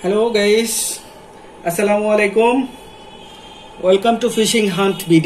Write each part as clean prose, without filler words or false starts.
Hello guys, Assalamu alaikum. Welcome to Fishing Hunt BD.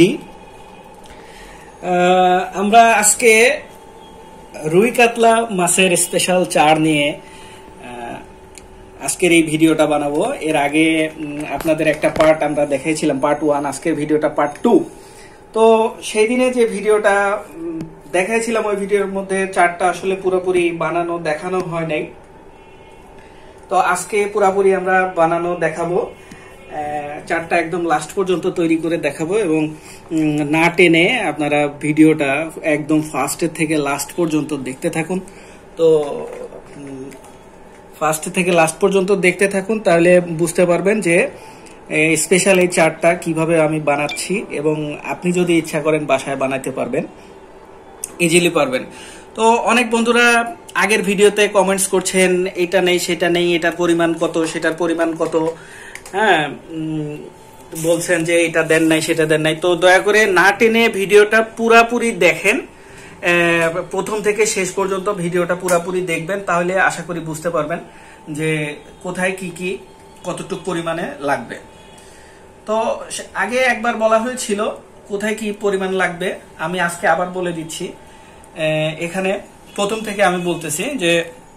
আমরা আজকে রুই কাতলা মাছের স্পেশাল চার নিয়ে আজকের এই ভিডিওটা বানাবো। এর আগে আপনাদের একটা পার্ট আমরা দেখাইছিলাম, পার্ট 1, আজকের ভিডিওটা পার্ট 2। তো সেই দিনে যে ভিডিওটা দেখাইছিলাম ওই ভিডিওর মধ্যে চারটা আসলে পুরোপুরি বানানো দেখানো হয় নাই। তো আজকে পুরোপুরি আমরা বানানো দেখাবো, চারটা একদম লাস্ট পর্যন্ত তৈরি করে দেখাবো এবং না টেনে আপনারা ভিডিওটা একদম ফার্স্টের থেকে লাস্ট পর্যন্ত দেখতে থাকুন। তো ফার্স্ট থেকে লাস্ট পর্যন্ত দেখতে থাকুন, তাহলে বুঝতে পারবেন যে স্পেশাল এই চারটা কিভাবে আমি বানাচ্ছি এবং আপনি যদি ইচ্ছা করেন বাসায় বানাতে পারবেন, ইজিলি পারবেন। তো অনেক বন্ধুরা আগের ভিডিওতে কমেন্টস করছেন এটা নেই সেটা নেই, এটার পরিমাণ কত সেটার পরিমাণ কত, হ্যাঁ বলছেন যে এটা দেন নাই সেটা দেন নাই। তো দয়া করে না টেনে ভিডিওটা পুরাপুরি দেখেন, প্রথম থেকে শেষ পর্যন্ত ভিডিওটা পুরাপুরি দেখবেন, তাহলে আশা করি বুঝতে পারবেন যে কোথায় কি কি কতটুকু পরিমাণে লাগবে। তো আগে একবার বলা হয়েছিল কোথায় কি পরিমাণ লাগবে, আমি আজকে আবার বলে দিচ্ছি। এখানে প্রথম থেকে আমি বলতেছি যে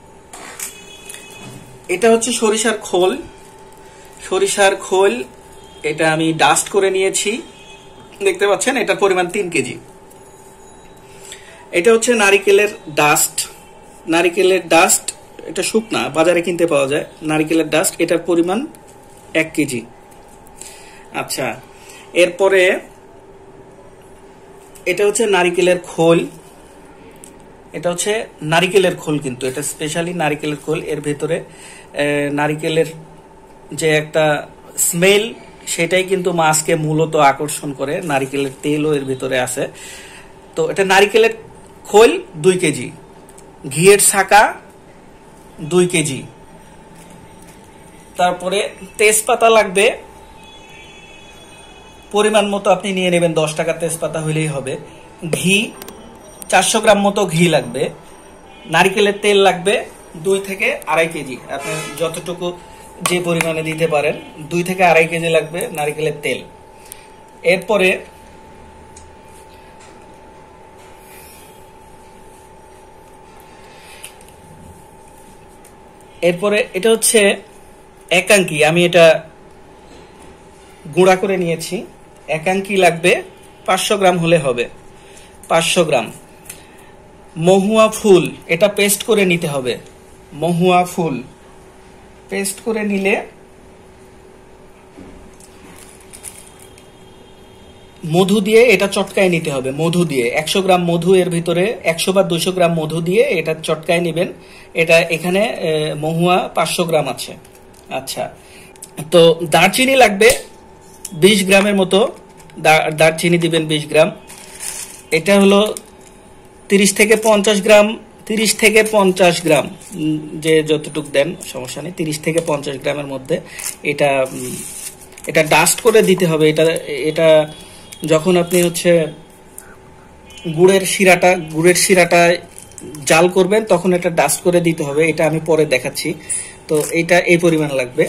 এটা হচ্ছে সরিষার খোল। সরিষার খোল এটা আমি ডাস্ট করে নিয়েছি, দেখতে পাচ্ছেন এটার পরিমাণ 3 কেজি। এটা হচ্ছে নারিকেলের ডাস্ট। নারিকেলের ডাস্ট এটা শুকনা, বাজারে কিনতে পাওয়া যায়। নারিকেলের ডাস্ট এটার পরিমাণ 1 কেজি। আচ্ছা, এরপরে এটা হচ্ছে নারিকেলের খোল। এটা হচ্ছে নারিকেলের খোল, কিন্তু এটা স্পেশালি নারিকেলের খোল। এর ভেতরে নারিকেলের যে একটা স্মেল সেটাই কিন্তু মাছকে মূলত আকর্ষণ করে। নারিকেলের তেলও এর ভিতরে আছে। তো এটা নারিকেলের খোল 2 কেজি। ঘিয়ের ছাকা 2 কেজি। তারপরে তেজপাতা লাগবে পরিমাণ মতো, আপনি নিয়ে নেবেন, 10 টাকা তেজপাতা হলেই হবে। ঘি 400 গ্রাম মতো ঘি লাগবে। নারিকেলের তেল লাগবে 2 থেকে 2.5 কেজি। আপনি যতটুকু যে পরিমাণে দিতে পারেন, 2 থেকে 2.5 কেজি লাগবে নারিকেলের তেল। এরপরে এটা হচ্ছে একাঙ্কি, আমি এটা গুঁড়া করে নিয়েছি। একাঙ্কি লাগবে 500 গ্রাম হলে হবে, 500 গ্রাম। মহুয়া ফুল এটা পেস্ট করে নিতে হবে। মহুয়া ফুল পেস্ট করে নিলে মধু দিয়ে এটা চটকায় নিতে হবে। মধু দিয়ে 100 গ্রাম মধু, এর ভিতরে 100 বা 200 গ্রাম মধু দিয়ে এটা চটকায় নেবেন। এটা এখানে মহুয়া 500 গ্রাম আছে। আচ্ছা, তো দারচিনি লাগবে 20 গ্রামের মতো। দারচিনি দিবেন 20 গ্রাম। এটা হলো 30 থেকে 50 গ্রাম। 30 থেকে 50 গ্রাম যে যতটুক দেন সমস্যা নেই। 30 থেকে 50 গ্রামের মধ্যে এটা ডাস্ট করে দিতে হবে। এটা যখন আপনি হচ্ছে গুড়ের শিরাটা জাল করবেন তখন এটা ডাস্ট করে দিতে হবে। এটা আমি পরে দেখাচ্ছি। তো এটা এই পরিমাণ লাগবে।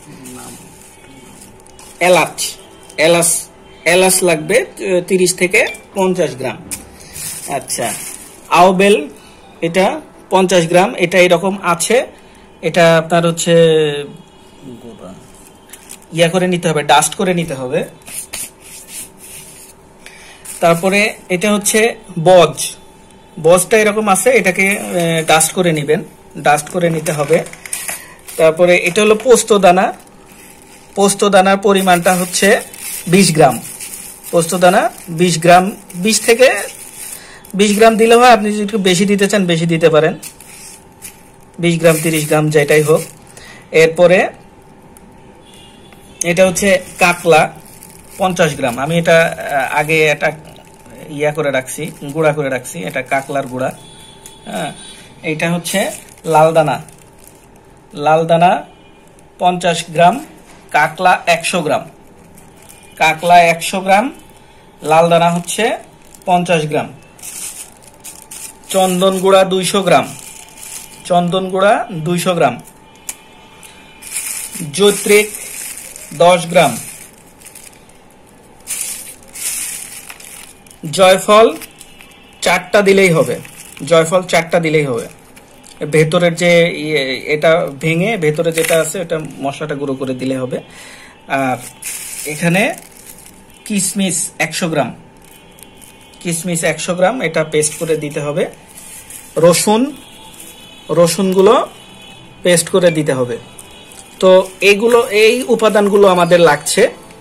এলাচ লাগবে 30 থেকে 50 গ্রাম। আচ্ছা, আউবেল এটা 50 গ্রাম। এটা এরকম আছে। এটা আপনার হচ্ছে ইয়া করে নিতে হবে, ডাস্ট করে নিতে হবে। তারপরে এটা হচ্ছে বজটা এরকম আছে, এটাকে ডাস্ট করে নেবেন, ডাস্ট করে নিতে হবে। তারপরে এটা হলো পোস্তদানা। পোস্তদানার পরিমাণটা হচ্ছে 20 গ্রাম। পোস্তদানা 20 গ্রাম, 20 থেকে 20 গ্রাম দিলে হয়। আপনি যদি একটু বেশি দিতে চান বেশি দিতে পারেন, 20 গ্রাম 30 গ্রাম যেটাই হোক। এরপরে এটা হচ্ছে কাকলা 50 গ্রাম। আমি এটা আগে এটা ইয়া করে রাখছি, গুঁড়া করে রাখছি। এটা কাকলার গুঁড়া। হ্যাঁ, এটা হচ্ছে লালদানা 50 গ্রাম। কাকলা 100 গ্রাম। কাকলা 100 গ্রাম, লালদানা হচ্ছে 50 গ্রাম। চন্দন গুঁড়া 200 গ্রাম। চন্দন গুঁড়া 200 গ্রাম। জৈত্রিক 10 গ্রাম, জয়ফল 4টা দিলেই হবে, জয়ফল 4টা দিলেই হবে। ভেতরের যে এটা ভেঙে ভেতরে যেটা আছে ওটা মশলাটা গুঁড়ো করে দিলে হবে। আর এখানে কিশমিশ 100 গ্রাম, কিশমিশ 100 গ্রাম এটা পেস্ট করে দিতে হবে। রসুনগুলো পেস্ট করে দিতে হবে। তো এই উপাদানগুলো আমাদের লাগছে।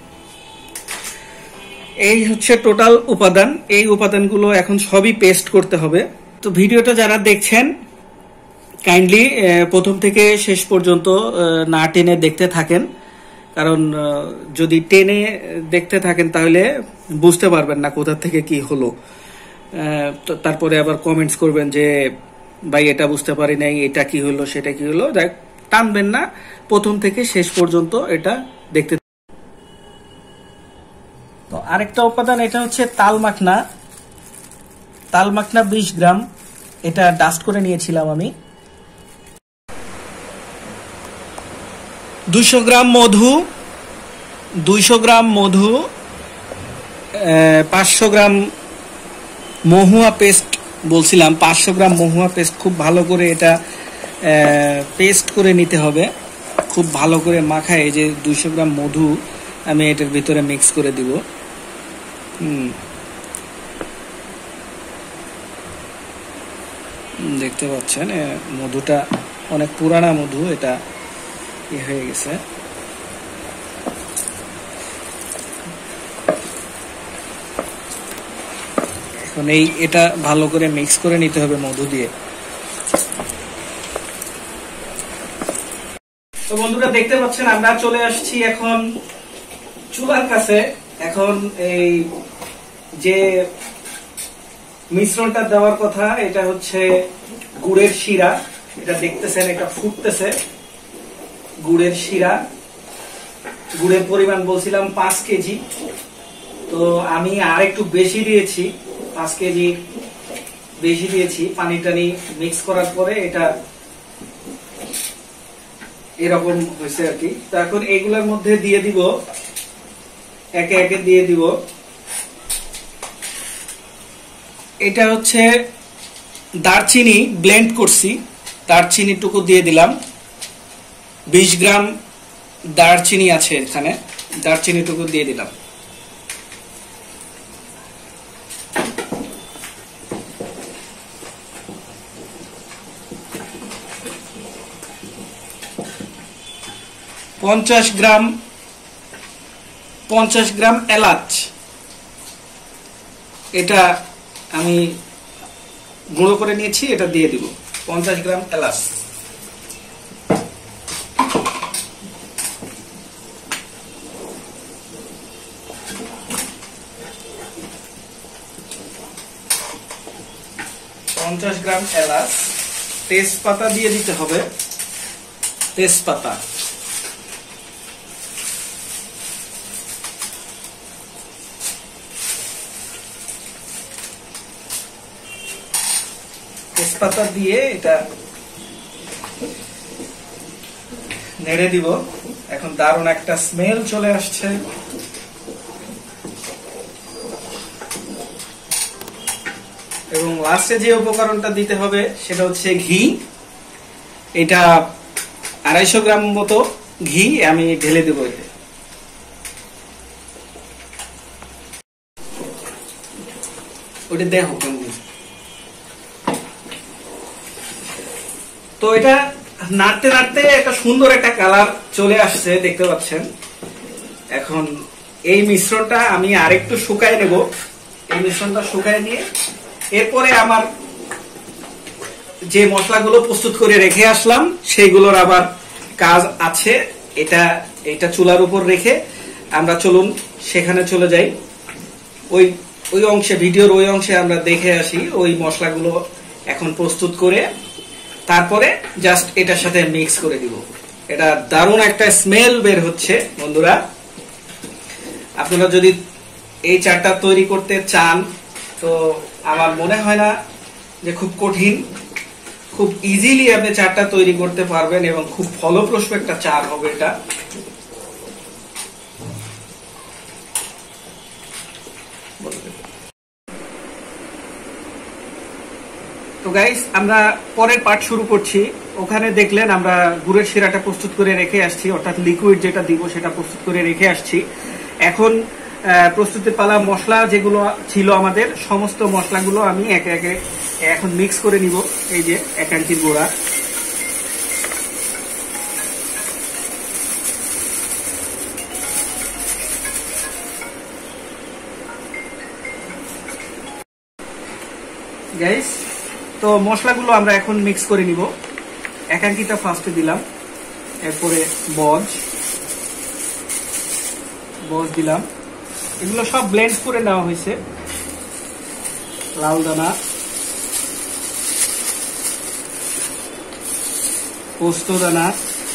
এই হচ্ছে টোটাল উপাদান। এই উপাদানগুলো এখন সবই পেস্ট করতে হবে। তো ভিডিওটা যারা দেখছেন কাইন্ডলি প্রথম থেকে শেষ পর্যন্ত না টেনে দেখতে থাকেন, কারণ যদি টেনে দেখতে থাকেন তাহলে বুঝতে পারবেন না কোথা থেকে কি হলো। তারপরে আবার কমেন্টস করবেন যে ভাই এটা বুঝতে পারি নাই, এটা কি হলো সেটা কি হলো। টানবেন না, প্রথম থেকে শেষ পর্যন্ত এটা দেখতে। তো আরেকটা উপাদান এটা হচ্ছে তাল মাখনা। তাল মাখনা 20 গ্রাম, এটা ডাস্ট করে নিয়েছিলাম আমি। 200 গ্রাম মধু, 200 গ্রাম মধু, 500 গ্রাম মহুয়া পেস্ট বলছিলাম, 500 গ্রাম মহুয়া পেস্ট। খুব ভালো করে এটা পেস্ট করে নিতে হবে, খুব ভালো করে মাখায়। এই যে 200 গ্রাম মধু আমি এটার ভিতরে মিক্স করে দিব। দেখতে পাচ্ছেন মধুটা অনেক পুরানা মধু, এটা হয়ে গেছে। এখন এটা ভালো করে মিক্স করে নিতে হবে মধু দিয়ে। তো বন্ধুরা দেখতে পাচ্ছেন আমরা চলে আসছি এখন চুলার কাছে। এখন এই যে মিশ্রণটা দেওয়ার কথা এটা হচ্ছে গুড়ের শিরা। এটা দেখতেছেন এটা ফুটতেছে, গুড়ের শিরা। গুড়ের পরিমাণ বলছিলাম 5 কেজি, তো আমি আর একটু বেশি দিয়েছি, 5 কেজি বেশি দিয়েছি। পানি টানি মিক্স করার পরে এটা এরকম হয়েছে আর কি। তো এখন এইগুলোর মধ্যে দিয়ে দিব, একে একে দিয়ে দিব। এটা হচ্ছে দারচিনি ব্লেন্ড করছি, দারচিনিটুকু দিয়ে দিলাম। 20 গ্রাম দারচিনি আছে এখানে, দারচিনিটুকু দিয়ে দিলাম। পঞ্চাশ গ্রাম এলাচ, এটা আমি গুঁড়ো করে নিয়েছি, এটা দিয়ে দিব। 50 গ্রাম এলাচ। গ্রাম এলাচ। তেজপাতা দিয়ে দিতে হবে, তেজপাতা। তেজপাতা দিয়ে এটা নেড়ে দিব। এখন দারুণ একটা স্মেল চলে আসছে। এবং লাস্টে যে উপকরণটা দিতে হবে সেটা হচ্ছে ঘি। এটা 250 গ্রাম মতো ঘি আমি ঢেলে দেবো এতে। ওটা দেখো কেমন। তো এটা নাড়তে নাড়তে একটা সুন্দর একটা কালার চলে আসছে, দেখতে পাচ্ছেন। এখন এই মিশ্রণটা আমি আরেকটু শুকায় নেব। এই মিশ্রণটা শুকায় নিয়ে এরপরে আমার যে মশলাগুলো প্রস্তুত করে রেখে আসলাম সেইগুলোর আবার কাজ আছে। এটা চুলার উপর রেখে আমরা চলুন সেখানে চলে যাই। ওই অংশে, ভিডিওর ওই অংশে আমরা দেখে আসি ওই মশলাগুলো এখন প্রস্তুত করে তারপরে জাস্ট এটার সাথে মিক্স করে দিব। এটা দারুণ একটা স্মেল বের হচ্ছে বন্ধুরা। আপনারা যদি এই চাটটা তৈরি করতে চান তো আমার মনে হয় না যে খুব কঠিন। খুব ইজিলি আপনি চাটা তৈরি করতে পারবেন এবং খুব ফলপ্রসূ একটা চা হবে এটা। তো গাইস, আমরা পরের পার্ট শুরু করছি। ওখানে দেখলেন আমরা গুড়ের শিরাটা প্রস্তুত করে রেখে আসছি, অর্থাৎ লিকুইড যেটা দিব সেটা প্রস্তুত করে রেখে আসছি। এখন প্রস্তুতির পালা। মশলা যেগুলো ছিল আমাদের সমস্ত মশলাগুলো আমি একে একে এখন মিক্স করে নিব। এই যে একান্তির গুঁড়া, গাইস, তো মশলাগুলো আমরা এখন মিক্স করে নিব। একাঙ্কিটা ফার্স্টে দিলাম, এরপরে বজ দিলাম। এগুলো সব ব্লেন্ড করে নেওয়া হয়েছে। লাল দানা, পোস্ত দানা,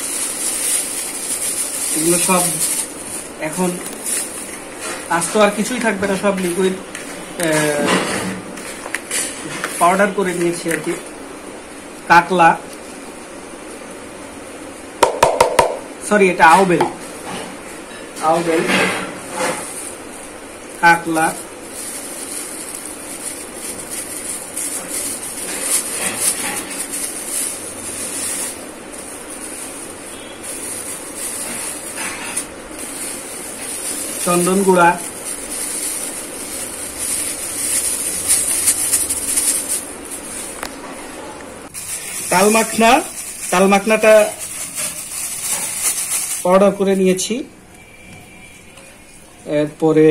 এগুলো সব এখন আস্ত আর কিছুই থাকবে না, সব লিকুইড পাউডার করে নিয়েছি আর কি। কাকলা, সরি এটা আউবেল, কাকলা, চন্দন গুঁড়া, তাল মাখনাটা পাউডার করে নিয়েছি। এরপরে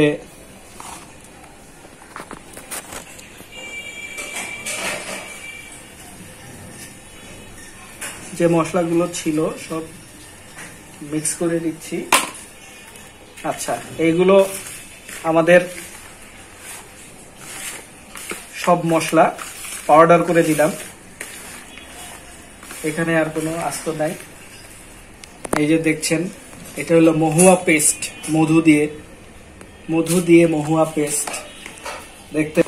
যে মশলাগুলো ছিল সব মিক্স করে দিচ্ছি। আচ্ছা, এইগুলো আমাদের সব মশলা পাউডার করে দিলাম। এখানে আর কোনো আস্ত নাই। এই যে দেখছেন, এটা হলো মহুয়া পেস্ট, মধু দিয়ে মহুয়া পেস্ট। দেখতে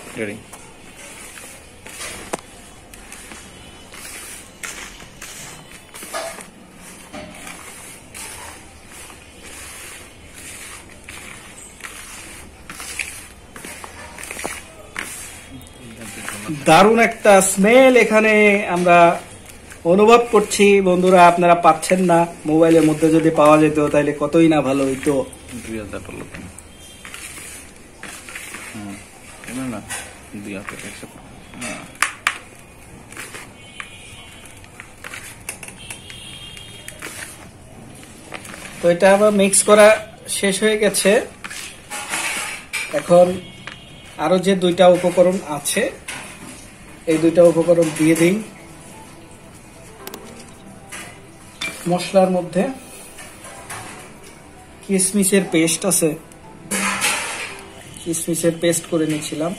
দারুণ একটা স্মেল এখানে আমরা অনুভব করছি। বন্ধুরা, আপনারা পাচ্ছেন না, মোবাইলের মধ্যে যদি পাওয়া যেত তাহলে কতই না ভালো হইতো। তো এটা আবার মিক্স করা শেষ হয়ে গেছে। এখন আরো যে দুইটা উপকরণ আছে, এই দুইটা উপকরণ দিয়ে দিই মশলার মধ্যে। কিশমিশের পেস্ট আছে, কিশমিশের পেস্ট করে নিয়েছিলাম।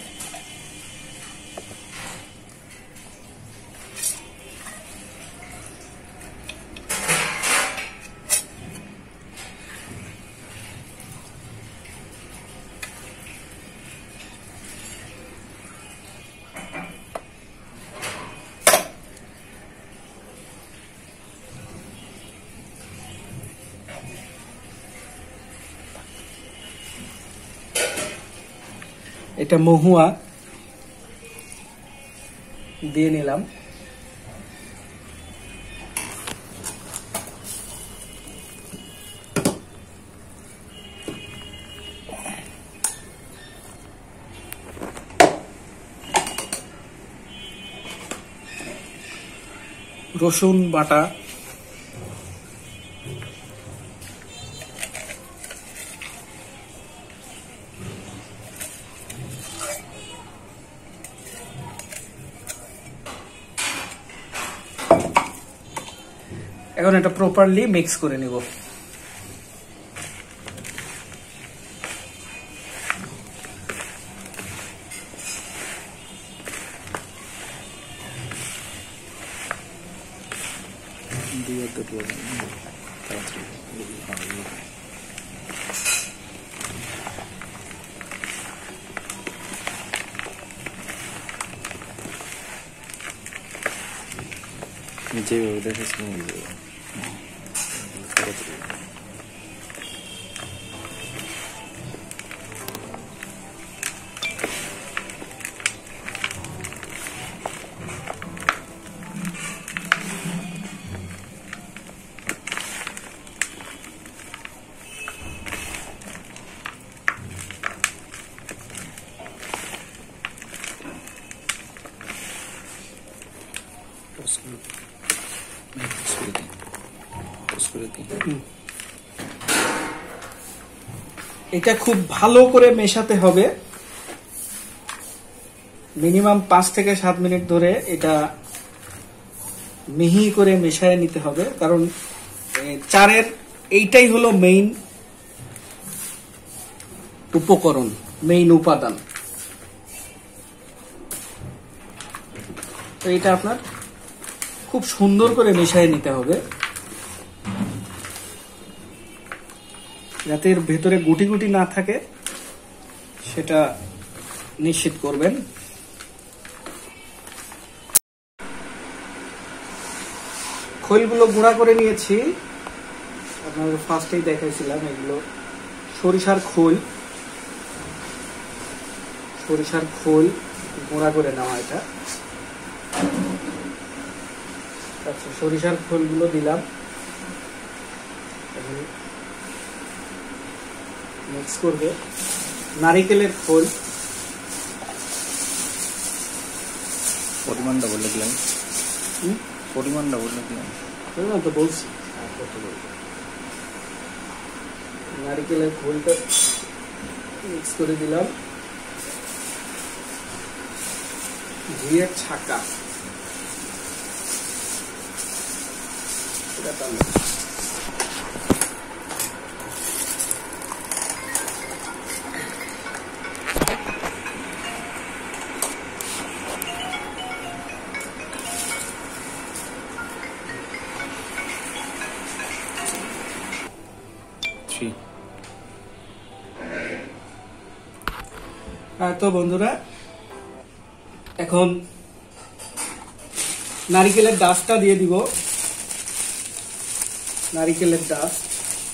এটা মহুয়া দিয়ে নিলাম। রসুন বাটা, এখন এটা প্রপারলি মিক্স করে নিব। যেভাবে দেখেছিলাম ওইভাবে। এটা খুব ভালো করে মেশাতে হবে, মিনিমাম 5 থেকে 7 মিনিট ধরে এটা মিহি করে মেশায় নিতে হবে, কারণ চারের এইটাই হলো মেইন উপকরণ, মেইন উপাদান। তো এটা আপনার খুব সুন্দর করে মেশায় নিতে হবে, যাতে এর ভেতরে গুটি গুটি না থাকে সেটা নিশ্চিত করবেন। খৈলগুলো গুঁড়া করে নিয়েছি, আপনাদের ফার্স্টেই দেখাইছিলাম। এগুলো সরিষার খোল, সরিষার খোল গুঁড়া করে নেওয়া এটা। আচ্ছা, সরিষার খোলগুলো দিলাম, মিক্স করবে। নারিকেলের খোল, পরিমাণটা বলে দিলাম, পরিমাণটা বলে দিলাম তো বলছি। নারিকেলের খোলটা মিক্স করে দিলাম। ঘিয়ের ছাকা, তো বন্ধুরা, এখন নারিকেলের ডাস্টটা দিয়ে দিব। নারিকেলের ডাস্ট,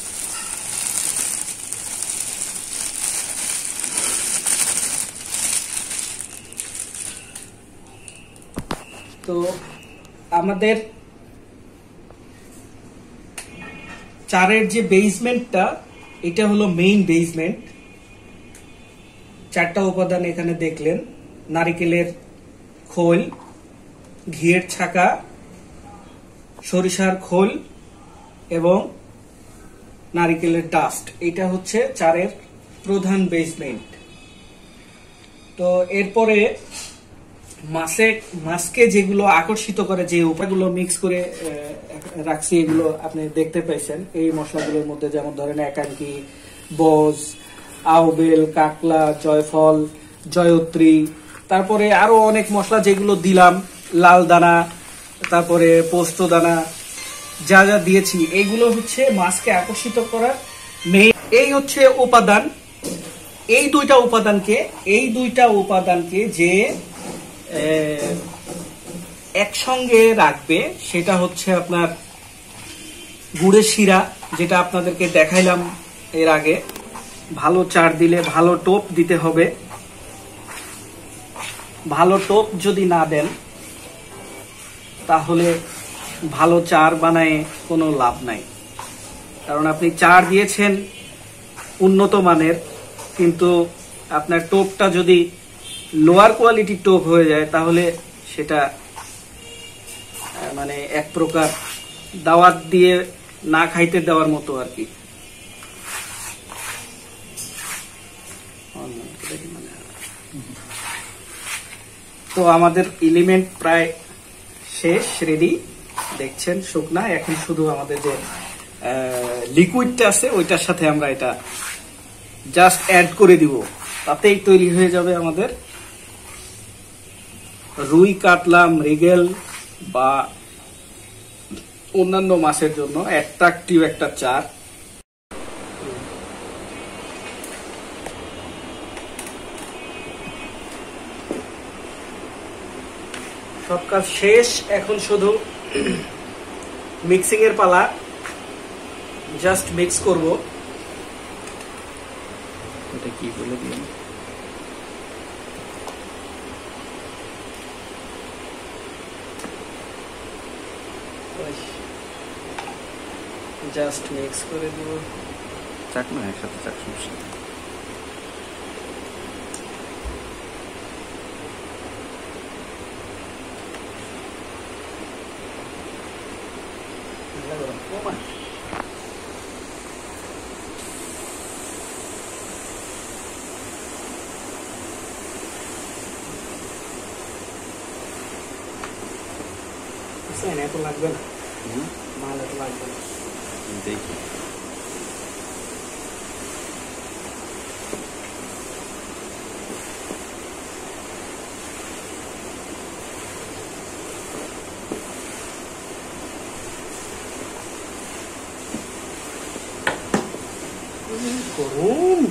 তো আমাদের চারের যে বেসমেন্টটা, এটা হলো মেইন বেসমেন্ট। 4টা উপাদান এখানে দেখলেন, নারিকেলের খোল, ঘিয়ের ছাকা, সরিষার খোল এবং নারিকেলের ডাস্ট। এটা হচ্ছে চারের প্রধান বেসমেন্ট। তো এরপরে মাছকে যেগুলো আকর্ষিত করে, যে উপায়গুলো মিক্স করে রাখছি, এগুলো আপনি দেখতে পাইছেন এই মশলাগুলোর মধ্যে। যেমন ধরেন একাঙ্কি, বজ, আউবেল, কাকলা, জয়ফল, জয়ত্রী, তারপরে আরো অনেক মশলা যেগুলো দিলাম, লাল দানা, তারপরে পোস্ত দানা, যা যা দিয়েছি, এইগুলো হচ্ছে মাছকে আকর্ষিত করার মেইন। এই হচ্ছে উপাদান। এই দুইটা উপাদানকে যে একসঙ্গে রাখবে সেটা হচ্ছে আপনার গুড়ের শিরা, যেটা আপনাদেরকে দেখাইলাম এর আগে। ভালো চার দিলে ভালো টোপ দিতে হবে। ভালো টোপ যদি না দেন তাহলে ভালো চার বানায় কোনো লাভ নাই। কারণ আপনি চার দিয়েছেন উন্নত মানের, কিন্তু আপনার টোপটা যদি লোয়ার কোয়ালিটির টোপ হয়ে যায় তাহলে সেটা মানে এক প্রকার দাওয়াত দিয়ে না খাইতে দেওয়ার মতো আর কি। তো আমাদের এলিমেন্ট প্রায় শেষ, রেডি। দেখছেন শুকনা। এখন শুধু আমাদের যে লিকুইডটা আছে ওইটার সাথে আমরা এটা জাস্ট অ্যাড করে দিব, তাতেই তৈরি হয়ে যাবে আমাদের রুই, কাতলা, মৃগেল বা অন্যান্য মাছের জন্য অ্যাট্রাকটিভ একটা চার। সব কাজ শেষ, এখন শুধু মিক্সিং এর পালা। জাস্ট মিক্স করব। এটা কি বলে দিন? জাস্ট মিক্স করে দিব। চাক না, একসাথে চাক, সমস্যা নেই। এত লাগবে না, মাল এত লাগবে না। দেখি গরম।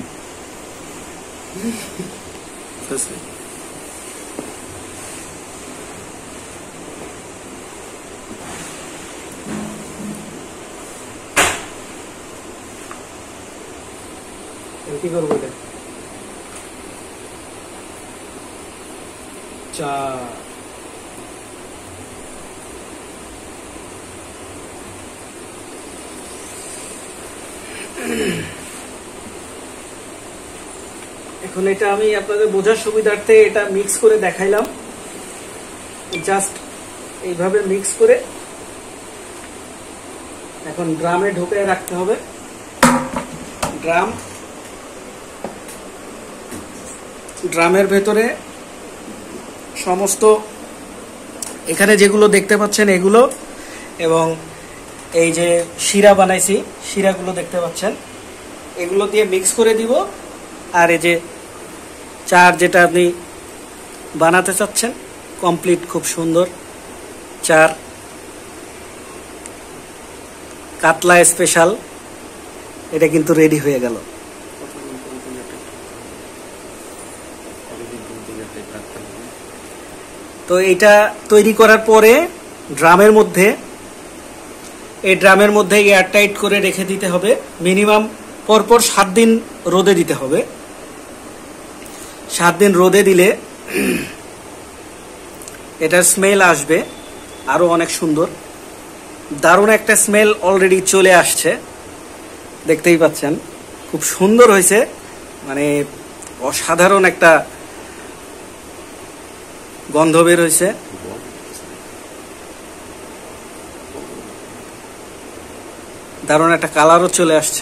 কি করবো এটা? চা এখন এটা আমি আপনাদের বোঝার সুবিধার্থে এটা মিক্স করে দেখাইলাম। জাস্ট এইভাবে মিক্স করে এখন ড্রামে ঢুকিয়ে রাখতে হবে। ড্রামের ভেতরে সমস্ত এখানে যেগুলো দেখতে পাচ্ছেন এগুলো, এবং এই যে শিরা বানাইছি শিরাগুলো দেখতে পাচ্ছেন, এগুলো দিয়ে মিক্স করে দিব। আর এই যে চার যেটা আপনি বানাতে চাচ্ছেন কমপ্লিট, খুব সুন্দর চার কাতলা স্পেশাল, এটা কিন্তু রেডি হয়ে গেল। তো এটা তৈরি করার পরে ড্রামের মধ্যে এয়ারটাইট করে রেখে দিতে হবে। মিনিমাম পরপর 7 দিন রোদে দিতে হবে। 7 দিন রোদে দিলে এটার স্মেল আসবে আরো অনেক সুন্দর, দারুণ একটা স্মেল অলরেডি চলে আসছে, দেখতেই পাচ্ছেন খুব সুন্দর হয়েছে, মানে অসাধারণ একটা গন্ধ বের হয়েছে। দারুণ একটা কালারও চলে আসছে।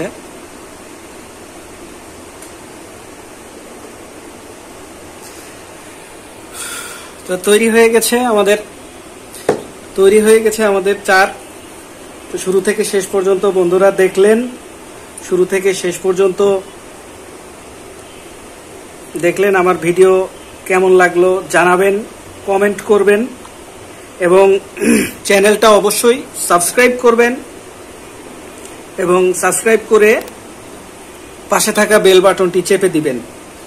তো তৈরি হয়ে গেছে আমাদের চার। তো শুরু থেকে শেষ পর্যন্ত বন্ধুরা দেখলেন, শুরু থেকে শেষ পর্যন্ত দেখলেন। আমার ভিডিও কেমন লাগলো জানাবেন, কমেন্ট করবেন এবং চ্যানেলটা অবশ্যই সাবস্ক্রাইব করবেন এবং সাবস্ক্রাইব করে পাশে থাকা বেল বাটনটি চেপে দিবেন।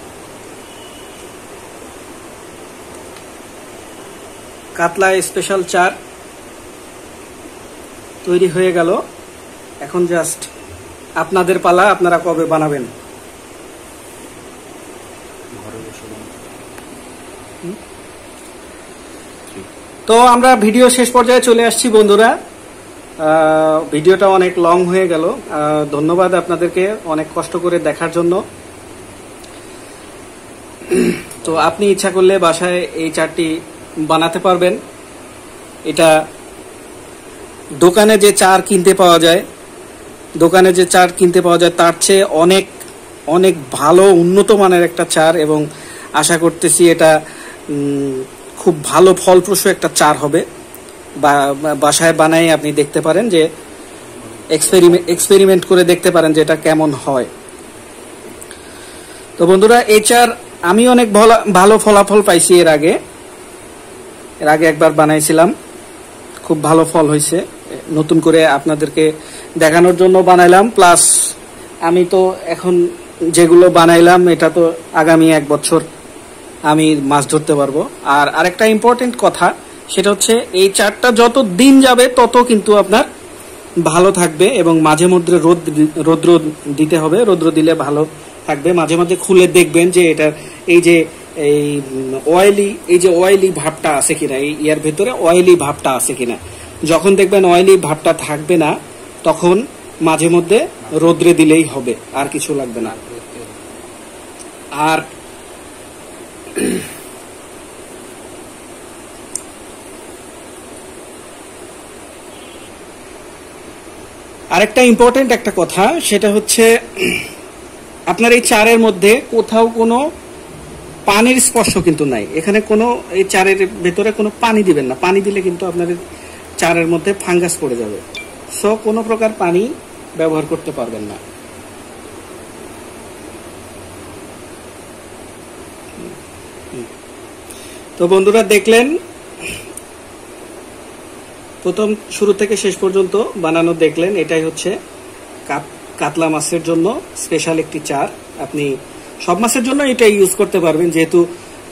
কাতলা স্পেশাল চার তৈরি হয়ে গেল। এখন জাস্ট আপনাদের পালা, আপনারা কবে বানাবেন। তো আমরা ভিডিও শেষ পর্যায়ে চলে আসছি বন্ধুরা। ভিডিওটা অনেক লং হয়ে গেল। ধন্যবাদ আপনাদেরকে অনেক কষ্ট করে দেখার জন্য। তো আপনি ইচ্ছা করলে বাসায় এই চারটি বানাতে পারবেন। এটা দোকানে যে চার কিনতে পাওয়া যায় তার চেয়ে অনেক অনেক ভালো উন্নত মানের একটা চার, এবং আশা করতেছি এটা খুব ভালো ফলপ্রসূ একটা চার হবে। বাসায় বানাই আপনি দেখতে পারেন, যে এক্সপেরিমেন্ট করে দেখতে পারেন যে এটা কেমন হয়। তো বন্ধুরা এই চার আমি অনেক ভালো ফলাফল পাইছি। এর আগে একবার বানাইছিলাম, খুব ভালো ফল হয়েছে। নতুন করে আপনাদেরকে দেখানোর জন্য বানাইলাম। প্লাস আমি তো এখন যেগুলো বানাইলাম এটা তো আগামী 1 বছর আমি মাছ ধরতে পারবো। আর আরেকটা ইম্পর্টেন্ট কথা, সেটা হচ্ছে এই চারটা যত দিন যাবে তত কিন্তু আপনার ভালো থাকবে, এবং মাঝে মধ্যে রৌদ্র দিতে হবে, রৌদ্র দিলে ভালো থাকবে। মাঝে মাঝে খুলে দেখবেন যে এটা এই যে অয়েলি ভাবটা আছে কিনা, এই ইয়ার ভেতরে অয়েলি ভাবটা আছে কিনা। যখন দেখবেন অয়েলি ভাবটা থাকবে না, তখন মাঝে মধ্যে রৌদ্রে দিলেই হবে, আর কিছু লাগবে না। আর আরেকটা ইম্পর্টেন্ট একটা কথা, সেটা হচ্ছে আপনার এই চারের মধ্যে কোথাও কোনো পানির স্পর্শ কিন্তু নাই। এখানে কোনো এই চারের ভেতরে কোনো পানি দিবেন না, পানি দিলে কিন্তু আপনার চারের মধ্যে ফাঙ্গাস পড়ে যাবে। সো কোনো প্রকার পানি ব্যবহার করতে পারবেন না। তো বন্ধুরা দেখলেন, প্রথম শুরু থেকে শেষ পর্যন্ত বানানো দেখলেন। এটাই হচ্ছে কাতলা মাছের জন্য স্পেশাল একটি চার। আপনি সব মাছের জন্য এটা ইউজ করতে পারবেন, যেহেতু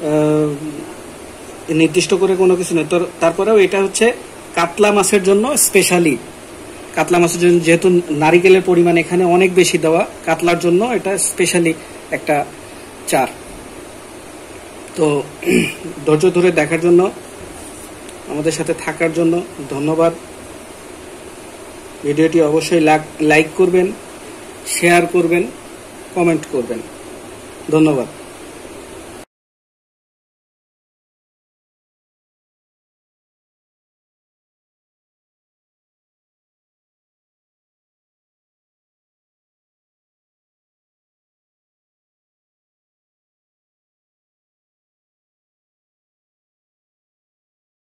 নির্দিষ্ট করে কোনো কিছু নেই। তারপরেও এটা হচ্ছে কাতলা মাছের জন্য স্পেশালি, কাতলা মাছের জন্য যেহেতু নারিকেলের পরিমাণ এখানে অনেক বেশি দেওয়া, কাতলার জন্য এটা স্পেশালি একটা চার। তো ধৈর্য ধরে দেখার জন্য, আমাদের সাথে থাকার জন্য ধন্যবাদ। ভিডিওটি অবশ্যই লাইক করবেন, শেয়ার করবেন, কমেন্ট করবেন। ধন্যবাদ।